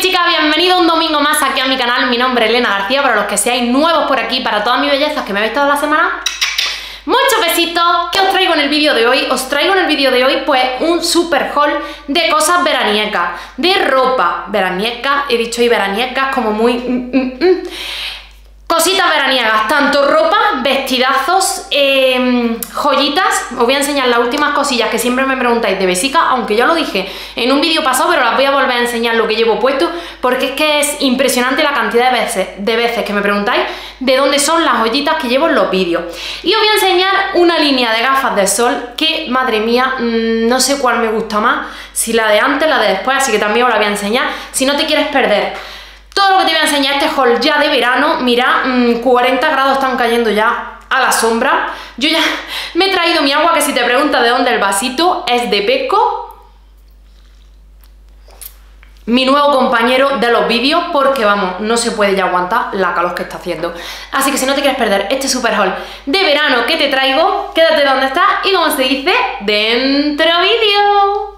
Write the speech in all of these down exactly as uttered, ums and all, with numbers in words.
chicas, bienvenidos un domingo más aquí a mi canal. Mi nombre es Elena García, para los que seáis nuevos por aquí, para todas mis bellezas que me habéis toda la semana, muchos besitos. ¿Qué os traigo en el vídeo de hoy? Os traigo en el vídeo de hoy pues un super haul de cosas veraniecas, de ropa veraniega, he dicho hoy veraniecas como muy... Mm, mm, mm. Cositas veraniegas, tanto ropa, vestidazos, eh, joyitas. Os voy a enseñar las últimas cosillas que siempre me preguntáis de Bessica, aunque ya lo dije en un vídeo pasado, pero las voy a volver a enseñar lo que llevo puesto, porque es que es impresionante la cantidad de veces, de veces que me preguntáis de dónde son las joyitas que llevo en los vídeos. Y os voy a enseñar una línea de gafas de sol que, madre mía, mmm, no sé cuál me gusta más, si la de antes, la de después, así que también os la voy a enseñar, si no te quieres perder todo lo que te voy a enseñar este haul ya de verano. Mira, mmm, cuarenta grados están cayendo ya a la sombra. Yo ya me he traído mi agua, que si te preguntas de dónde el vasito, es de Pesco, mi nuevo compañero de los vídeos, porque vamos, no se puede ya aguantar la calor que está haciendo. Así que si no te quieres perder este super haul de verano que te traigo, quédate donde estás y, como se dice, dentro vídeo.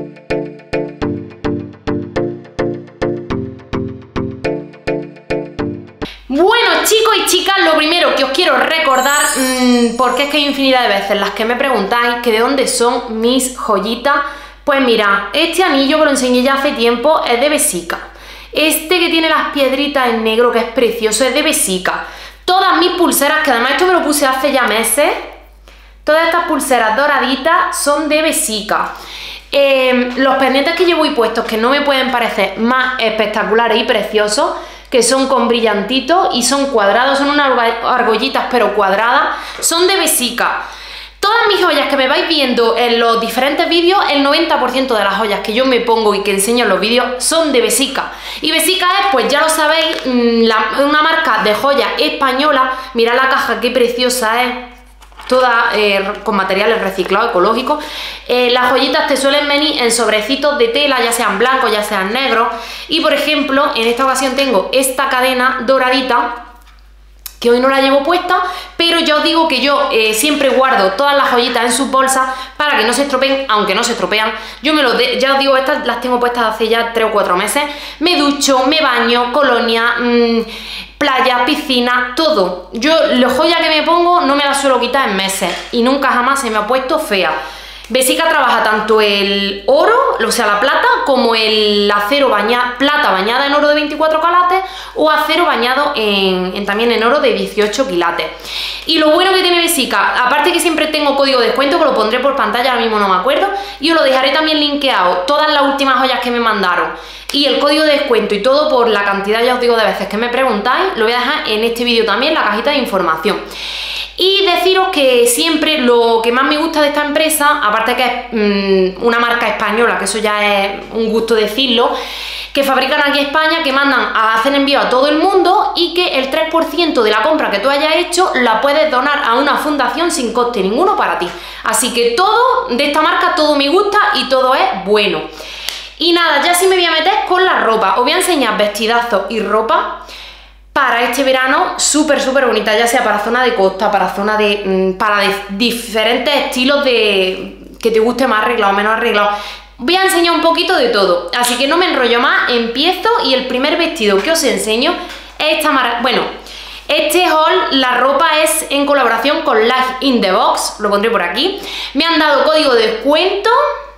Bueno, chicos y chicas, lo primero que os quiero recordar, mmm, porque es que hay infinidad de veces las que me preguntáis que de dónde son mis joyitas. Pues mira, este anillo que lo enseñé ya hace tiempo es de Bessica. Este que tiene las piedritas en negro, que es precioso, es de Bessica. Todas mis pulseras, que además esto me lo puse hace ya meses, todas estas pulseras doraditas son de Bessica. Eh, los pendientes que llevo y puestos, que no me pueden parecer más espectaculares y preciosos, que son con brillantitos y son cuadrados, son unas argollitas pero cuadradas, son de Bessica. Todas mis joyas que me vais viendo en los diferentes vídeos, el noventa por ciento de las joyas que yo me pongo y que enseño en los vídeos son de Bessica. Y Bessica es, pues ya lo sabéis, la, una marca de joyas española. Mirad la caja, qué preciosa es. Toda eh, con materiales reciclados, ecológicos. Eh, las joyitas te suelen venir en sobrecitos de tela, ya sean blancos, ya sean negros. Y por ejemplo, en esta ocasión tengo esta cadena doradita, que hoy no la llevo puesta, pero ya os digo que yo eh, siempre guardo todas las joyitas en sus bolsas para que no se estropeen, aunque no se estropean. Yo me lo de, ya os digo, estas las tengo puestas hace ya tres o cuatro meses. Me ducho, me baño, colonia, mmm, playa, piscina, todo. Yo la joya que me pongo no me la suelo quitar en meses y nunca jamás se me ha puesto fea. Bessica trabaja tanto el oro, o sea la plata, como el acero bañado, plata bañada en oro de veinticuatro quilates o acero bañado en, en, también en oro de dieciocho quilates. Y lo bueno que tiene Bessica, aparte que siempre tengo código de descuento, que lo pondré por pantalla, ahora mismo no me acuerdo, y os lo dejaré también linkeado, todas las últimas joyas que me mandaron y el código de descuento y todo por la cantidad, ya os digo, de veces que me preguntáis, lo voy a dejar en este vídeo también, la cajita de información. Y deciros que siempre lo que más me gusta de esta empresa, aparte que es mmm, una marca española, que eso ya es un gusto decirlo, que fabrican aquí en España, que mandan a hacer envío a todo el mundo y que el tres por ciento de la compra que tú hayas hecho la puedes donar a una fundación sin coste ninguno para ti. Así que todo de esta marca, todo me gusta y todo es bueno. Y nada, ya sí me voy a meter con la ropa. Os voy a enseñar vestidazos y ropa para este verano súper súper bonita, ya sea para zona de costa, para zona de... para de diferentes estilos de... que te guste más arreglado o menos arreglado. Voy a enseñar un poquito de todo, así que no me enrollo más, empiezo. Y el primer vestido que os enseño es esta maravilla. Bueno, este haul, la ropa es en colaboración con Life in the Box, lo pondré por aquí. Me han dado código de descuento,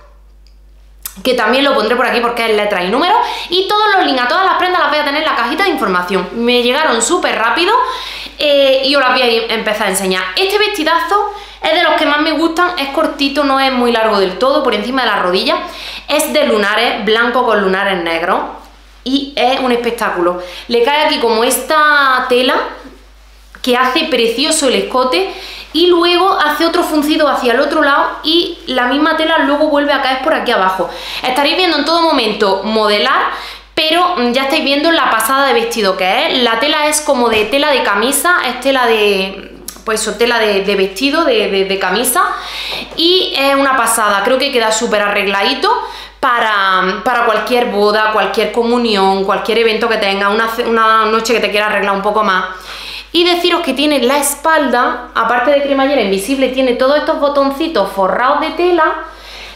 que también lo pondré por aquí porque es letra y número, y todos los links a todas las prendas las voy a tener en la cajita de información. Me llegaron súper rápido eh, y os las voy a empezar a enseñar. Este vestidazo es de los que más me gustan, es cortito, no es muy largo del todo, por encima de la rodilla, es de lunares, blanco con lunares negros y es un espectáculo. Le cae aquí como esta tela que hace precioso el escote y luego hace otro fruncido hacia el otro lado y la misma tela luego vuelve a caer por aquí abajo. Estaréis viendo en todo momento modelar, pero ya estáis viendo la pasada de vestido que es. La tela es como de tela de camisa, es tela de... pues eso, tela de, de vestido, de, de, de camisa, y es una pasada. Creo que queda súper arregladito para, para cualquier boda, cualquier comunión, cualquier evento que tenga, una, una noche que te quieras arreglar un poco más. Y deciros que tiene la espalda, aparte de cremallera invisible, tiene todos estos botoncitos forrados de tela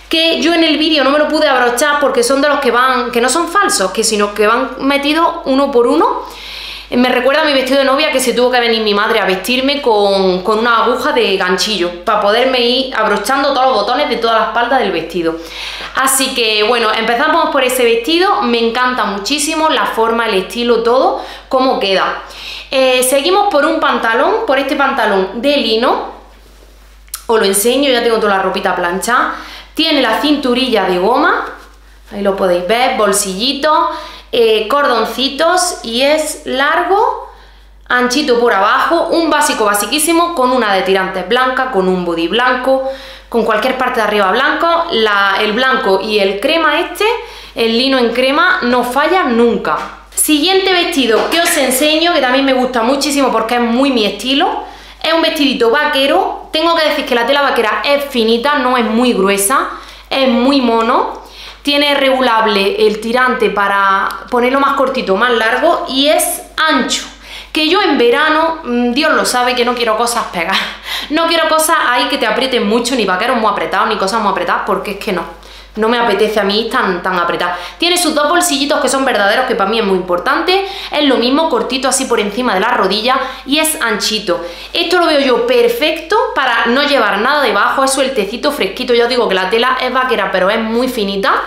que yo en el vídeo no me lo pude abrochar porque son de los que van, que no son falsos, que sino que van metidos uno por uno. Me recuerda a mi vestido de novia, que se tuvo que venir mi madre a vestirme con, con una aguja de ganchillo para poderme ir abrochando todos los botones de toda la espalda del vestido. Así que bueno, empezamos por ese vestido. Me encanta muchísimo la forma, el estilo, todo, cómo queda. Eh, seguimos por un pantalón, por este pantalón de lino. Os lo enseño, ya tengo toda la ropita planchada. Tiene la cinturilla de goma, ahí lo podéis ver, bolsillitos, eh, cordoncitos, y es largo, anchito por abajo, un básico basiquísimo, con una de tirantes blanca, con un body blanco, con cualquier parte de arriba blanco. La, el blanco y el crema este, el lino en crema, no falla nunca. Siguiente vestido que os enseño, que también me gusta muchísimo porque es muy mi estilo, es un vestidito vaquero. Tengo que decir que la tela vaquera es finita, no es muy gruesa, es muy mono. Tiene regulable el tirante para ponerlo más cortito, más largo, y es ancho. Que yo en verano, Dios lo sabe, que no quiero cosas pegadas. No quiero cosas ahí que te aprieten mucho, ni vaqueros muy apretados, ni cosas muy apretadas, porque es que no. No me apetece a mí tan, tan apretado. Tiene sus dos bolsillitos que son verdaderos, que para mí es muy importante. Es lo mismo, cortito así por encima de la rodilla, y es anchito. Esto lo veo yo perfecto para no llevar nada debajo. Es sueltecito, fresquito. Yo os digo que la tela es vaquera, pero es muy finita.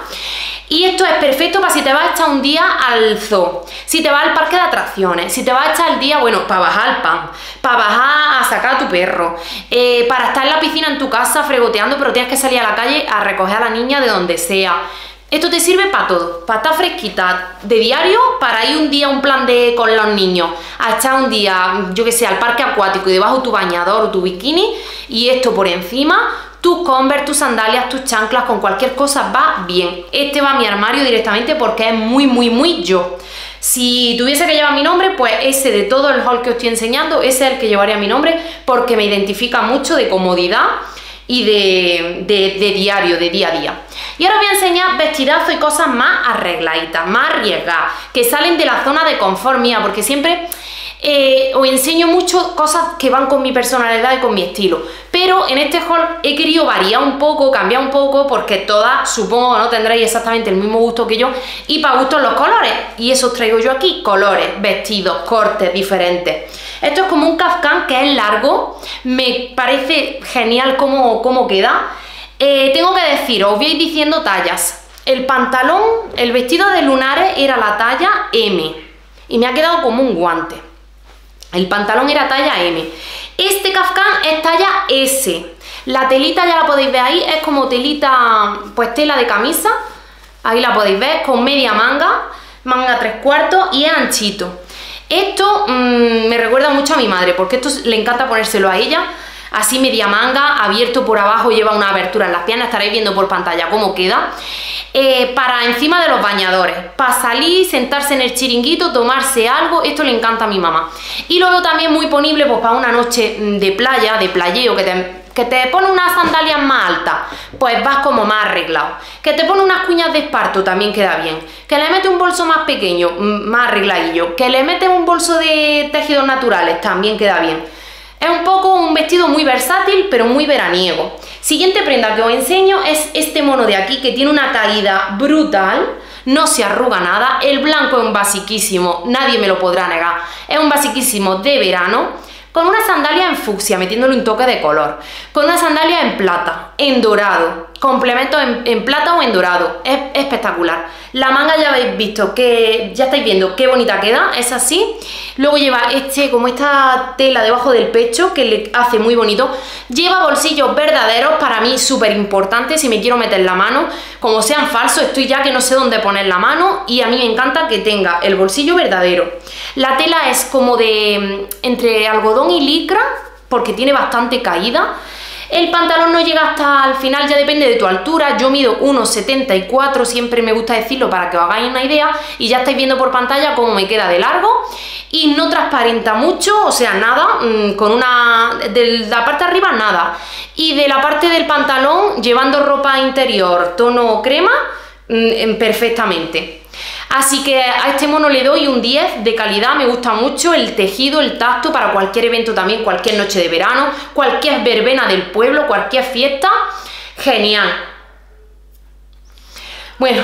Y esto es perfecto para si te vas a echar un día al zoo, si te vas al parque de atracciones, si te vas a echar el día, bueno, para bajar el pan, para bajar a sacar a tu perro, eh, para estar en la piscina en tu casa fregoteando, pero tienes que salir a la calle a recoger a la niña de donde sea. Esto te sirve para todo, para estar fresquita de diario, para ir un día a un plan de con los niños, a echar un día, yo que sé, al parque acuático y debajo tu bañador o tu bikini, y esto por encima. Tus Converse, tus sandalias, tus chanclas, con cualquier cosa va bien. Este va a mi armario directamente porque es muy, muy, muy yo. Si tuviese que llevar mi nombre, pues ese de todo el haul que os estoy enseñando, ese es el que llevaría mi nombre, porque me identifica mucho de comodidad y de, de, de diario, de día a día. Y ahora os voy a enseñar vestidazos y cosas más arregladitas, más arriesgadas, que salen de la zona de confort mía, porque siempre... Eh, os enseño mucho cosas que van con mi personalidad y con mi estilo, pero en este haul he querido variar un poco, cambiar un poco, porque todas supongo que no tendréis exactamente el mismo gusto que yo, y para gustos los colores, y eso os traigo yo aquí: colores, vestidos, cortes diferentes. Esto es como un kaftan que es largo, me parece genial cómo, cómo queda. Eh, tengo que deciros, os voy a ir diciendo tallas. El pantalón, el vestido de lunares era la talla eme y me ha quedado como un guante. El pantalón era talla eme. Este kaftan es talla ese. La telita ya la podéis ver ahí, es como telita, pues tela de camisa. Ahí la podéis ver, con media manga, manga tres cuartos, y es anchito. Esto mmm, me recuerda mucho a mi madre, porque esto le encanta ponérselo a ella. Así media manga, abierto por abajo, lleva una abertura en las piernas, estaréis viendo por pantalla cómo queda. Eh, para encima de los bañadores, para salir, sentarse en el chiringuito, tomarse algo, esto le encanta a mi mamá. Y lo veo también muy ponible pues para una noche de playa, de playeo, que te, que te pone unas sandalias más altas, pues vas como más arreglado. Que te pone unas cuñas de esparto, también queda bien. Que le mete un bolso más pequeño, más arregladillo. Que le mete un bolso de tejidos naturales, también queda bien. Es un poco un vestido muy versátil, pero muy veraniego. Siguiente prenda que os enseño es este mono de aquí, que tiene una caída brutal, no se arruga nada. El blanco es un basiquísimo, nadie me lo podrá negar. Es un basiquísimo de verano, con una sandalia en fucsia, metiéndole un toque de color, con una sandalia en plata, en dorado, complemento en, en plata o en dorado. Es espectacular. La manga ya habéis visto, que ya estáis viendo qué bonita queda, es así. Luego lleva este, como esta tela debajo del pecho, que le hace muy bonito. Lleva bolsillos verdaderos, para mí súper importante si me quiero meter la mano. Como sean falsos, estoy ya que no sé dónde poner la mano, y a mí me encanta que tenga el bolsillo verdadero. La tela es como de entre algodón y licra, porque tiene bastante caída. El pantalón no llega hasta el final, ya depende de tu altura. Yo mido uno setenta y cuatro, siempre me gusta decirlo para que os hagáis una idea, y ya estáis viendo por pantalla cómo me queda de largo, y no transparenta mucho, o sea, nada, mmm, con una... de la parte de arriba nada, y de la parte del pantalón, llevando ropa interior tono crema, mmm, perfectamente. Así que a este mono le doy un diez de calidad, me gusta mucho el tejido, el tacto, para cualquier evento también, cualquier noche de verano, cualquier verbena del pueblo, cualquier fiesta, genial. Bueno,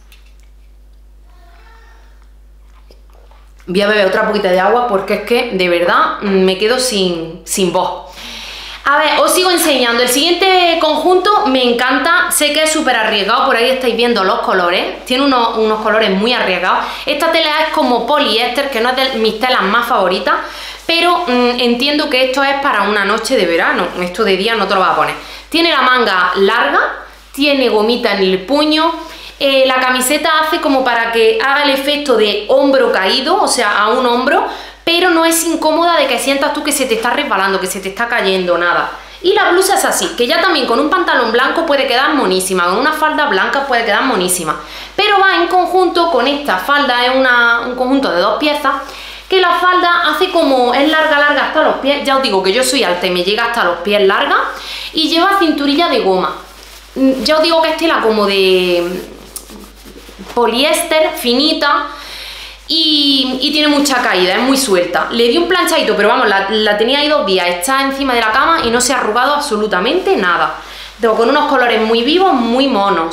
voy a beber otra poquita de agua porque es que de verdad me quedo sin, sin voz. A ver, os sigo enseñando. El siguiente conjunto me encanta. Sé que es súper arriesgado. Por ahí estáis viendo los colores. Tiene unos, unos colores muy arriesgados. Esta tela es como poliéster, que no es de mis telas más favoritas. Pero mmm, entiendo que esto es para una noche de verano. Esto de día no te lo vas a poner. Tiene la manga larga. Tiene gomita en el puño. Eh, la camiseta hace como para que haga el efecto de hombro caído. O sea, a un hombro. Pero no es incómoda de que sientas tú que se te está resbalando, que se te está cayendo, nada. Y la blusa es así, que ya también con un pantalón blanco puede quedar monísima, con una falda blanca puede quedar monísima. Pero va en conjunto con esta falda, es una, un conjunto de dos piezas, que la falda hace como, es larga, larga hasta los pies. Ya os digo que yo soy alta y me llega hasta los pies larga. Y lleva cinturilla de goma. Ya os digo que es tela como de poliéster, finita. Y, y tiene mucha caída, es muy suelta. Le di un planchadito, pero vamos, la, la tenía ahí dos días, está encima de la cama y no se ha arrugado absolutamente nada. Tengo con unos colores muy vivos, muy monos.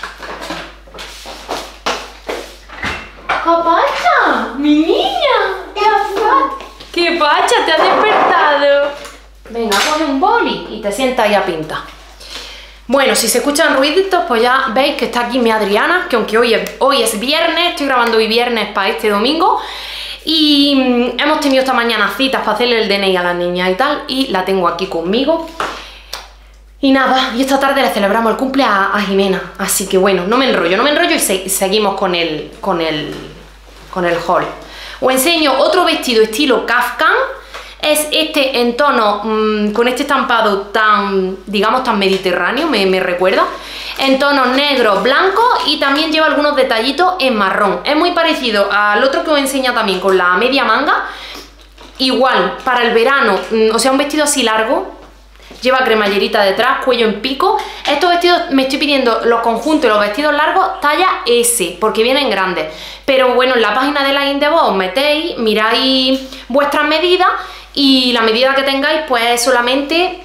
¡Capacha! ¡Mi niña! ¡Qué pacha! ¡Te has despertado! Venga, coge un boli y te sientas ahí a pintar. Bueno, si se escuchan ruiditos, pues ya veis que está aquí mi Adriana, que aunque hoy es, hoy es viernes, estoy grabando hoy viernes para este domingo, y mmm, hemos tenido esta mañana citas para hacerle el D N I a las niñas y tal, y la tengo aquí conmigo. Y nada, y esta tarde le celebramos el cumple a, a Jimena, así que bueno, no me enrollo, no me enrollo y se, seguimos con el, con el, con el haul. Os enseño otro vestido estilo kaftan. Es este en tono, mmm, con este estampado tan, digamos, tan mediterráneo, me, me recuerda. En tono negro, blanco y también lleva algunos detallitos en marrón. Es muy parecido al otro que os enseño también con la media manga. Igual, para el verano, mmm, o sea, un vestido así largo. Lleva cremallerita detrás, cuello en pico. Estos vestidos me estoy pidiendo los conjuntos y los vestidos largos talla ese, porque vienen grandes. Pero bueno, en la página de la Indebo os metéis, miráis vuestras medidas. Y la medida que tengáis, pues solamente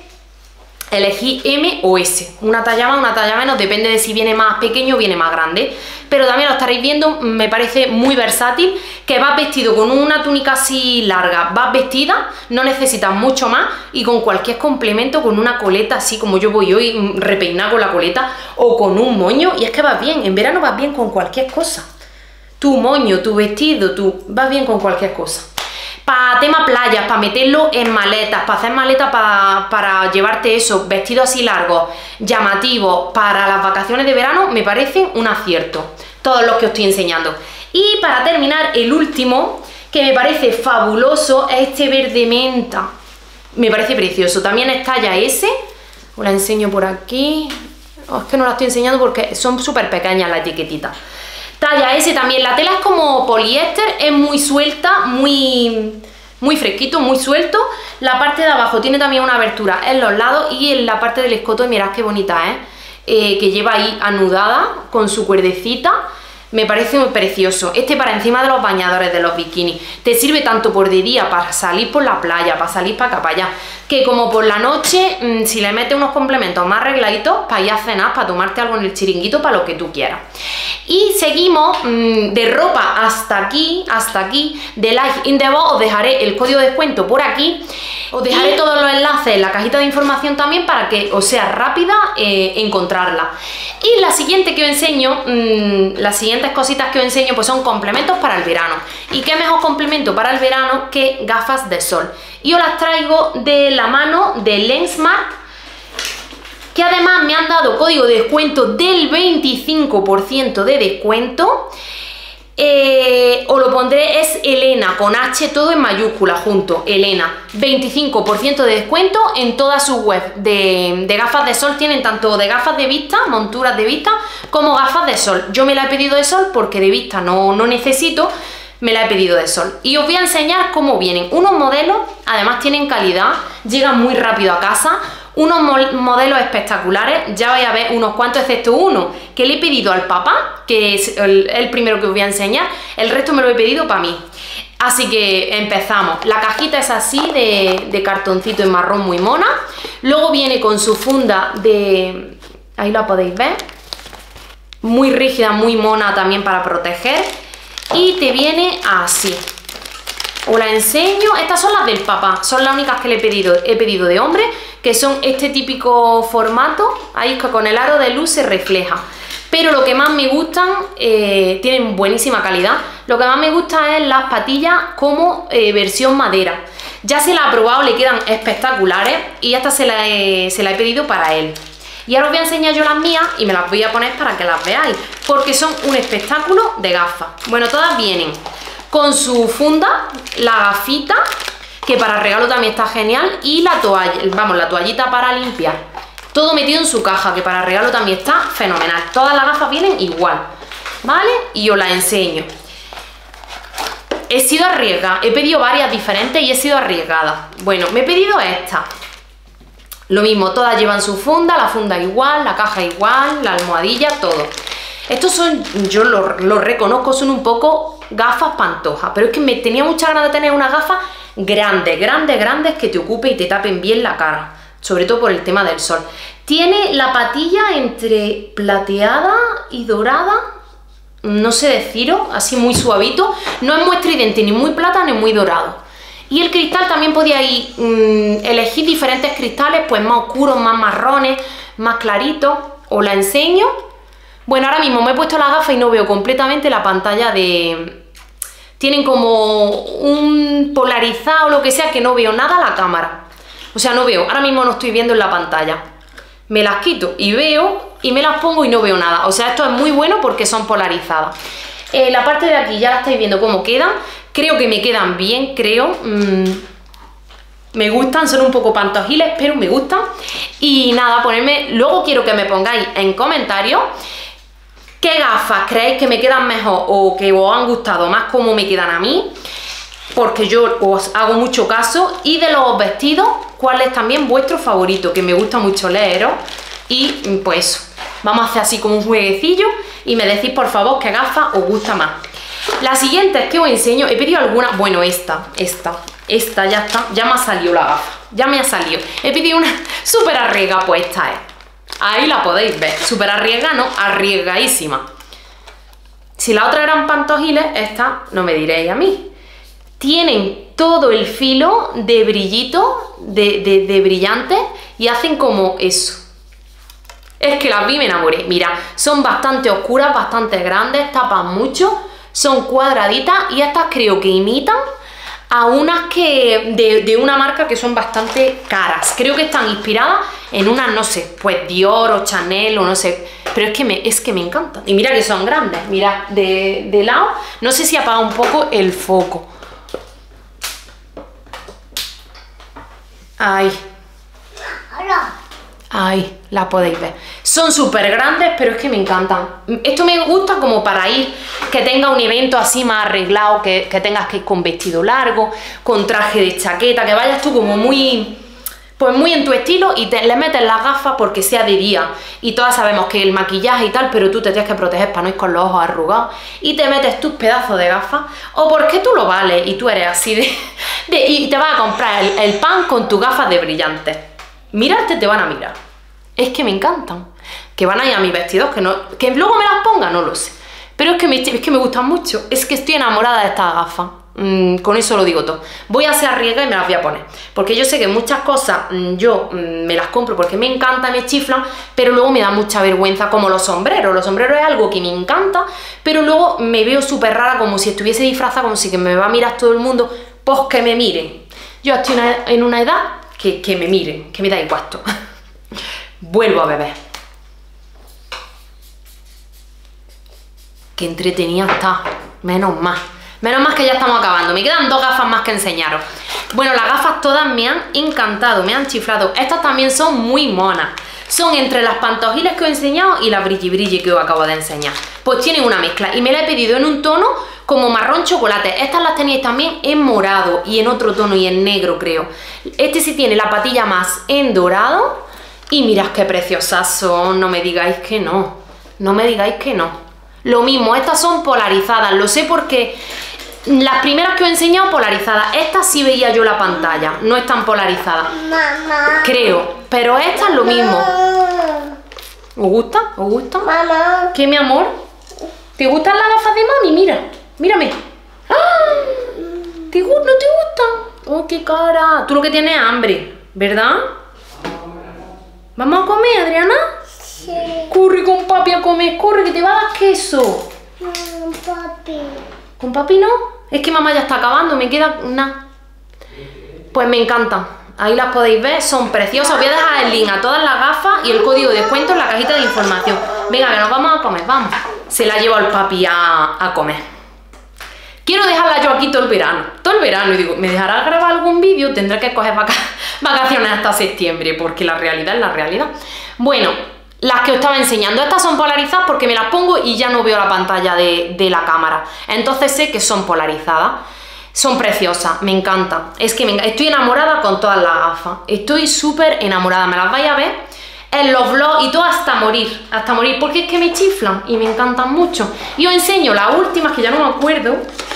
elegí M o S. Una talla más, una talla menos, depende de si viene más pequeño o viene más grande. Pero también lo estaréis viendo, me parece muy versátil, que vas vestido con una túnica así larga, vas vestida, no necesitas mucho más, y con cualquier complemento, con una coleta así como yo voy hoy, repeinada con la coleta, o con un moño, y es que vas bien, en verano vas bien con cualquier cosa. Tu moño, tu vestido, tú vas bien con cualquier cosa. Para tema playas, para meterlo en maletas, para hacer maletas para, para llevarte eso, vestidos así largos, llamativos, para las vacaciones de verano, me parecen un acierto, todos los que os estoy enseñando. Y para terminar, el último, que me parece fabuloso, es este verde menta. Me parece precioso, también es talla S, os la enseño por aquí. Oh, es que no la estoy enseñando porque son súper pequeñas las etiquetitas. Talla S también, la tela es como poliéster, es muy suelta, muy, muy fresquito, muy suelto. La parte de abajo tiene también una abertura en los lados y en la parte del escoto, mirad qué bonita es, eh, que lleva ahí anudada con su cuerdecita. Me parece muy precioso. Este para encima de los bañadores de los bikinis. Te sirve tanto por de día para salir por la playa, para salir para acá, para allá, que como por la noche, mmm, si le metes unos complementos más arregladitos, para ir a cenar, para tomarte algo en el chiringuito, para lo que tú quieras. Y seguimos mmm, de ropa hasta aquí, hasta aquí, de Life in the Box. Os dejaré el código de descuento por aquí. Os dejaré todos los enlaces en la cajita de información también para que os sea rápida eh, encontrarla. Y la siguiente que os enseño, mmm, las siguientes cositas que os enseño, pues son complementos para el verano. Y qué mejor complemento para el verano que gafas de sol. Y os las traigo de la mano de Lensmart, que además me han dado código de descuento del veinticinco por ciento de descuento. Eh, os lo pondré, es Elena, con H todo en mayúscula junto, Elena, veinticinco por ciento de descuento en toda su web de, de gafas de sol. Tienen tanto de gafas de vista, monturas de vista, como gafas de sol. Yo me la he pedido de sol porque de vista no, no necesito, me la he pedido de sol. Y os voy a enseñar cómo vienen unos modelos, además tienen calidad, llegan muy rápido a casa. Unos modelos espectaculares, ya vais a ver unos cuantos, excepto uno que le he pedido al papá, que es el, el primero que os voy a enseñar. El resto me lo he pedido para mí. Así que empezamos. La cajita es así, de, de cartoncito en marrón, muy mona. Luego viene con su funda de... ahí la podéis ver. muy rígida, muy mona también para proteger. Y te viene así. Os la enseño. Estas son las del papá, son las únicas que le he pedido, he pedido de hombre, que son este típico formato, ahí que con el aro de luz se refleja. Pero lo que más me gustan, eh, tienen buenísima calidad, lo que más me gusta es las patillas como eh, versión madera. Ya se la ha probado, le quedan espectaculares y esta se la, he, se la he pedido para él. Y ahora os voy a enseñar yo las mías y me las voy a poner para que las veáis, porque son un espectáculo de gafas. Bueno, todas vienen con su funda, la gafita, que para regalo también está genial, y la toalla, vamos, la toallita para limpiar. Todo metido en su caja, que para regalo también está fenomenal. Todas las gafas vienen igual, ¿vale? Y os las enseño. He sido arriesgada, he pedido varias diferentes y he sido arriesgada. Bueno, me he pedido esta. Lo mismo, todas llevan su funda, la funda igual, la caja igual, la almohadilla, todo. Estos son, yo lo, lo reconozco, son un poco gafas pantojas, pero es que me tenía mucha ganas de tener unas gafas grandes, grandes, grandes, que te ocupen y te tapen bien la cara. Sobre todo por el tema del sol. Tiene la patilla entre plateada y dorada, no sé deciros, así muy suavito. No es muy estridente, ni muy plata, ni muy dorado. Y el cristal también podíais mmm, elegir diferentes cristales, pues más oscuros, más marrones, más claritos. Os la enseño. Bueno, ahora mismo me he puesto la gafa y no veo completamente la pantalla de... Tienen como un polarizado o lo que sea, que no veo nada la cámara. O sea, no veo, ahora mismo no estoy viendo en la pantalla. Me las quito y veo, y me las pongo y no veo nada. O sea, esto es muy bueno porque son polarizadas. Eh, la parte de aquí ya la estáis viendo cómo quedan. Creo que me quedan bien, creo. Mm, me gustan, son un poco pantojiles, pero me gustan. Y nada, ponerme... Luego quiero que me pongáis en comentarios qué gafas creéis que me quedan mejor o que os han gustado más, cómo me quedan a mí, porque yo os hago mucho caso. Y de los vestidos, cuál es también vuestro favorito, que me gusta mucho leeros. Y pues vamos a hacer así como un jueguecillo y me decís por favor qué gafas os gusta más. La siguiente es que os enseño, he pedido alguna, bueno esta, esta, esta ya está, ya me ha salido la gafa, ya me ha salido. He pedido una súper arriesgada, pues esta es. Ahí la podéis ver, súper arriesgada, no, arriesgadísima. Si la otra eran pantojiles, esta no me diréis a mí. Tienen todo el filo de brillito, de, de, de brillante, y hacen como eso. Es que las vi y me enamoré. Mira, son bastante oscuras, bastante grandes, tapan mucho, son cuadraditas y estas creo que imitan a unas que de, de una marca que son bastante caras. Creo que están inspiradas en unas, no sé, pues Dior o Chanel o no sé, pero es que me, es que me encantan. Y mira que son grandes, mira, de, de lado, no sé si apaga un poco el foco. Ahí. Ahí, la podéis ver. Son súper grandes, pero es que me encantan. Esto me gusta como para ir, que tenga un evento así más arreglado, que, que tengas que ir con vestido largo, con traje de chaqueta, que vayas tú como muy... Pues muy en tu estilo y te, le metes las gafas porque sea de día. Y todas sabemos que el maquillaje y tal, pero tú te tienes que proteger para no ir con los ojos arrugados. Y te metes tus pedazos de gafas. O porque tú lo vales y tú eres así de... de y te vas a comprar el, el pan con tus gafas de brillantes. Mirarte te van a mirar. Es que me encantan. Que van a ir a mis vestidos, que, no, que luego me las ponga, no lo sé. Pero es que, me, es que me gustan mucho. Es que estoy enamorada de estas gafas. Mm, con eso lo digo todo. Voy a ser arriesgada y me las voy a poner. Porque yo sé que muchas cosas mm, yo mm, me las compro porque me encantan, me chiflan, pero luego me da mucha vergüenza, como los sombreros. Los sombreros es algo que me encanta, pero luego me veo súper rara, como si estuviese disfrazada, como si que me va a mirar todo el mundo. Pues que me miren. Yo estoy una, en una edad que, que me miren, que me da igual esto. Vuelvo a beber. Qué entretenida está. Menos mal. Menos mal que ya estamos acabando. Me quedan dos gafas más que enseñaros. Bueno, las gafas todas me han encantado, me han chiflado. Estas también son muy monas. Son entre las pantojiles que os he enseñado y la brilli brilli que os acabo de enseñar. Pues tienen una mezcla y me la he pedido en un tono como marrón chocolate. Estas las tenéis también en morado y en otro tono y en negro, creo. Este sí tiene la patilla más en dorado. Y mirad qué preciosas son, no me digáis que no, no me digáis que no. Lo mismo, estas son polarizadas, lo sé porque las primeras que os he enseñado polarizadas, estas sí veía yo la pantalla, no están polarizadas, creo, pero estas lo mismo. ¿Os gusta? ¿Os gusta? Mamá. ¿Qué, mi amor? ¿Te gustan las gafas de mami? Mira, mírame. ¡Ah! ¿Te, ¿No te gustan? ¡Oh, qué cara! Tú lo que tienes es hambre, ¿verdad? ¿Vamos a comer, Adriana? Sí. Corre con papi a comer, corre, que te va a dar queso. Mm, papi. ¿Con papi no? Es que mamá ya está acabando, me queda nada. Pues me encantan. Ahí las podéis ver, son preciosas. Os voy a dejar el link a todas las gafas y el código de descuento en la cajita de información. Venga, que nos vamos a comer, vamos. Se la llevo al papi a, a comer. Quiero dejarla yo aquí todo el verano. Todo el verano. Y digo, ¿me dejará grabar algún vídeo? Tendré que coger vaca vacaciones hasta septiembre, porque la realidad es la realidad. Bueno, las que os estaba enseñando, estas son polarizadas porque me las pongo y ya no veo la pantalla de, de la cámara. Entonces sé que son polarizadas. Son preciosas, me encantan. Es que me, estoy enamorada con todas las gafas. Estoy súper enamorada, me las vais a ver en los vlogs y todo hasta morir, hasta morir, porque es que me chiflan y me encantan mucho. Y os enseño las últimas que ya no me acuerdo.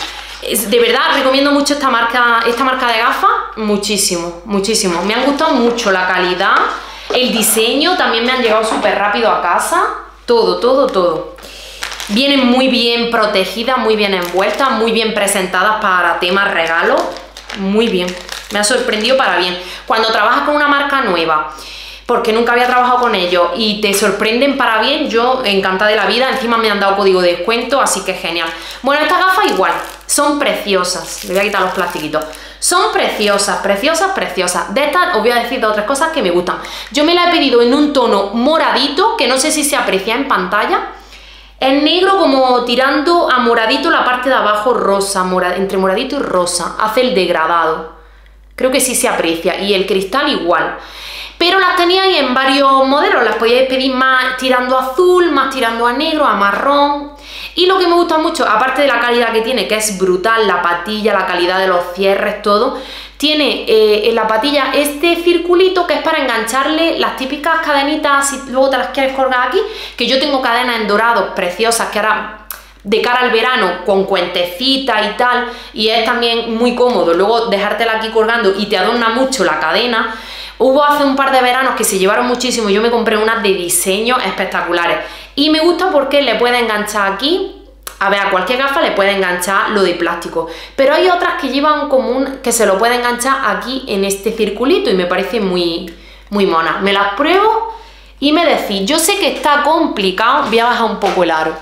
Es, de verdad, recomiendo mucho esta marca, esta marca de gafas, muchísimo, muchísimo. Me han gustado mucho la calidad, el diseño, también me han llegado súper rápido a casa. Todo, todo, todo. Vienen muy bien protegidas, muy bien envueltas, muy bien presentadas para temas regalos. Muy bien, me ha sorprendido para bien. Cuando trabajas con una marca nueva, porque nunca había trabajado con ellos, y te sorprenden para bien, yo encantada de la vida. Encima me han dado código de descuento, así que genial. Bueno, estas gafas igual, son preciosas. Le voy a quitar los plastiquitos. Son preciosas, preciosas, preciosas. De estas os voy a decir de otras cosas que me gustan. Yo me la he pedido en un tono moradito, que no sé si se aprecia en pantalla. Es negro como tirando a moradito, la parte de abajo rosa, mora, entre moradito y rosa, hace el degradado. Creo que sí se aprecia, y el cristal igual. Pero las teníais en varios modelos, las podíais pedir más tirando a azul, más tirando a negro, a marrón. Y lo que me gusta mucho, aparte de la calidad que tiene, que es brutal, la patilla, la calidad de los cierres, todo, tiene eh, en la patilla este circulito que es para engancharle las típicas cadenitas, si luego te las quieres colgar aquí, que yo tengo cadenas en dorado preciosas, que ahora de cara al verano con cuentecitas y tal, y es también muy cómodo luego dejártela aquí colgando y te adorna mucho la cadena. Hubo hace un par de veranos que se llevaron muchísimo, yo me compré unas de diseño espectaculares y me gusta porque le puede enganchar aquí. A ver, a cualquier gafa le puede enganchar lo de plástico, pero hay otras que llevan como un, que se lo puede enganchar aquí en este circulito y me parece muy, muy mona. Me las pruebo y me decís, yo sé que está complicado, voy a bajar un poco el aro.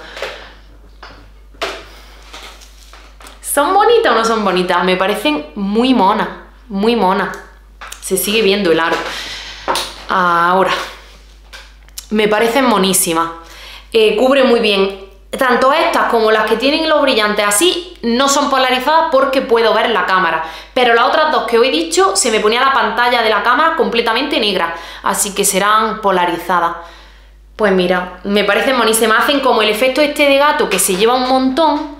¿Son bonitas o no son bonitas? Me parecen muy monas, muy monas. Se sigue viendo el aro. Ahora, me parecen monísimas. Eh, cubre muy bien. Tanto estas como las que tienen los brillantes así no son polarizadas porque puedo ver la cámara, pero las otras dos que os he dicho se me ponía la pantalla de la cámara completamente negra, así que serán polarizadas. Pues mira, me parecen monísimas, hacen como el efecto este de gato que se lleva un montón.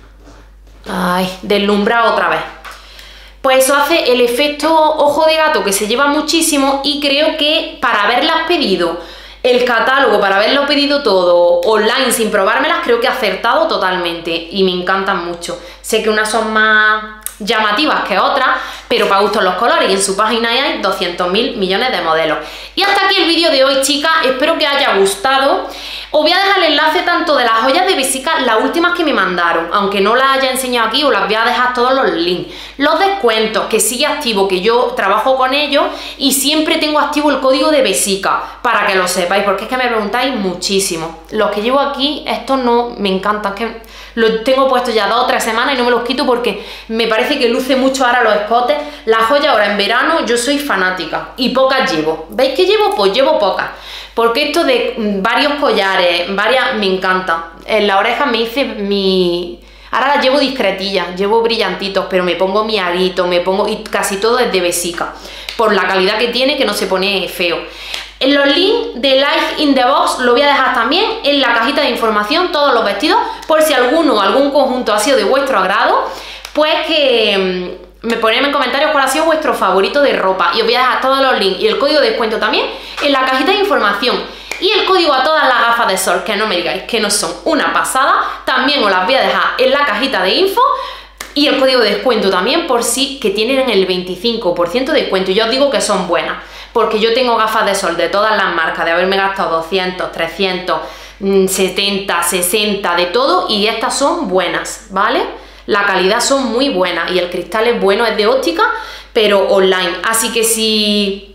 Ay, deslumbrado otra vez. Pues eso hace el efecto ojo de gato que se lleva muchísimo, y creo que para haberlas pedido el catálogo, para haberlo pedido todo online sin probármelas, creo que he acertado totalmente y me encantan mucho. Sé que unas son más llamativas que otras, pero para gustos los colores, y en su página hay doscientos mil millones de modelos. Y hasta aquí el vídeo de hoy, chicas, espero que haya gustado. Os voy a dejar el enlace tanto de las joyas de Bessica, las últimas que me mandaron, aunque no las haya enseñado aquí, os las voy a dejar todos los links. Los descuentos, que sigue activo, que yo trabajo con ellos y siempre tengo activo el código de Bessica, para que lo sepáis, porque es que me preguntáis muchísimo. Los que llevo aquí, estos no me encantan, que los tengo puestos ya dos o tres semanas y no me los quito porque me parece que luce mucho ahora los escotes. Las joyas ahora en verano yo soy fanática y pocas llevo. ¿Veis que llevo? Pues llevo pocas. Porque esto de varios collares, varias, me encanta. En la oreja me hice mi... Ahora las llevo discretillas, llevo brillantitos, pero me pongo mi arito, me pongo... Y casi todo es de Bessica, por la calidad que tiene, que no se pone feo. En los links de Live in the Box lo voy a dejar también en la cajita de información, todos los vestidos, por si alguno o algún conjunto ha sido de vuestro agrado, pues que me ponéis en comentarios cuál ha sido vuestro favorito de ropa, y os voy a dejar todos los links y el código de descuento también en la cajita de información. Y el código a todas las gafas de sol, que no me digáis que no son una pasada, también os las voy a dejar en la cajita de info. Y el código de descuento también, por si que tienen el veinticinco por ciento de descuento. Y yo os digo que son buenas, porque yo tengo gafas de sol de todas las marcas, de haberme gastado doscientos, trescientos, setenta, sesenta, de todo, y estas son buenas, ¿vale? La calidad son muy buenas y el cristal es bueno, es de óptica, pero online. Así que si...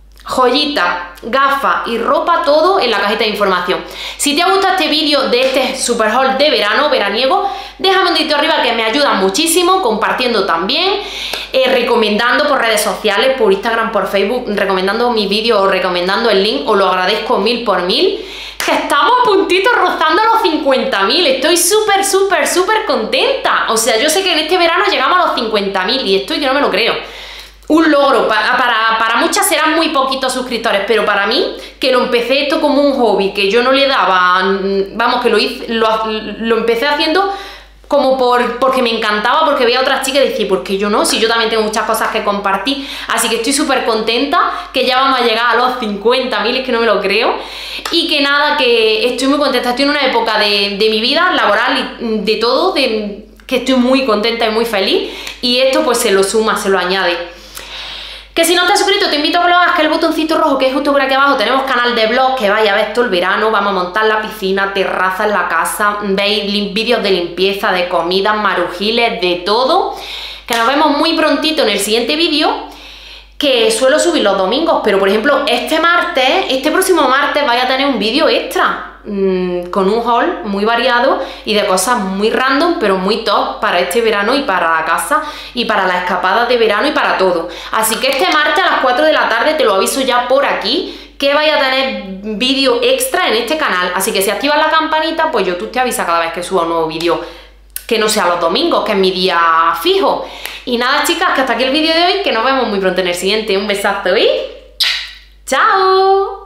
joyita, gafas y ropa, todo en la cajita de información. Si te ha gustado este vídeo de este super haul de verano, veraniego, déjame un dedito arriba que me ayuda muchísimo, compartiendo también, eh, recomendando por redes sociales, por Instagram, por Facebook, recomendando mis vídeos o recomendando el link, os lo agradezco mil por mil. Que estamos a puntito rozando los cincuenta mil, estoy súper, súper, súper contenta. O sea, yo sé que en este verano llegamos a los cincuenta mil y estoy que no me lo creo. Un logro, para, para, para muchas serán muy poquitos suscriptores, pero para mí, que lo empecé esto como un hobby, que yo no le daba, vamos, que lo, hice, lo, lo empecé haciendo como por, porque me encantaba, porque veía a otras chicas y decía, ¿por qué yo no? Si yo también tengo muchas cosas que compartir, así que estoy súper contenta, que ya vamos a llegar a los cincuenta mil, es que no me lo creo, y que nada, que estoy muy contenta, estoy en una época de, de mi vida laboral y de todo, de, que estoy muy contenta y muy feliz, y esto pues se lo suma, se lo añade. Que si no estás suscrito te invito a que lo hagas, que el botoncito rojo que es justo por aquí abajo, tenemos canal de vlog que vaya a ver todo el verano, vamos a montar la piscina, terraza en la casa, veis vídeos de limpieza, de comida, marujiles, de todo, que nos vemos muy prontito en el siguiente vídeo, que suelo subir los domingos, pero por ejemplo este martes, este próximo martes vaya a tener un vídeo extra, con un haul muy variado y de cosas muy random pero muy top para este verano y para la casa y para las escapadas de verano y para todo. Así que este martes a las cuatro de la tarde te lo aviso ya por aquí, que vaya a tener vídeo extra en este canal. Así que si activas la campanita, pues YouTube te avisa cada vez que suba un nuevo vídeo, que no sea los domingos, que es mi día fijo. Y nada, chicas, que hasta aquí el vídeo de hoy, que nos vemos muy pronto en el siguiente. Un besazo y ¡chao!